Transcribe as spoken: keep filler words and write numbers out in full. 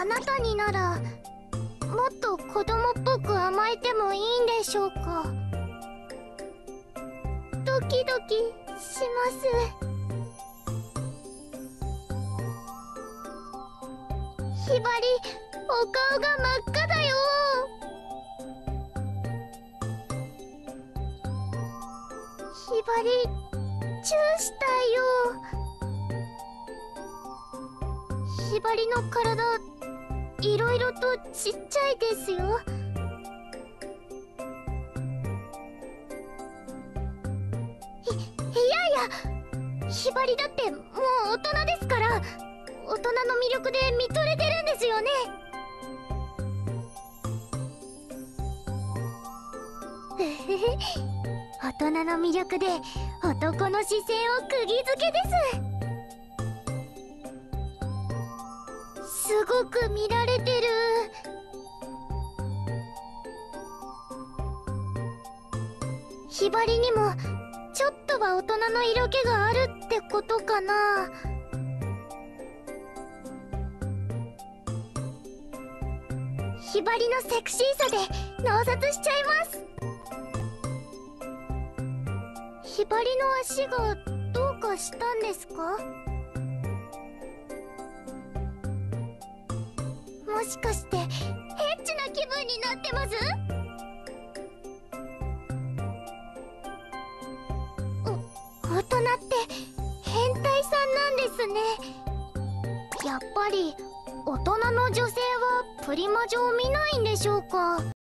あなたにならもっと子供っぽく甘えてもいいんでしょうか。ドキドキします。ひばり、お顔が真っ赤だよ。ひばり、チューしたいよ。ひばりの体、いろいろとちっちゃいですよ。い、いやいや、ひばりだってもう大人ですから、大人の魅力で見とれてるんですよね。大人の魅力で男の視線を釘付けです。すごく見られてる。ひばりにもちょっとは大人の色気があるってことかな。ひばりのセクシーさで脳殺しちゃいます。ひばりの足がどうかしたんですか？もしかしてエッチな気分になってます？お、大人って変態さんなんですね。やっぱり大人の女性はプリマジを見ないんでしょうか。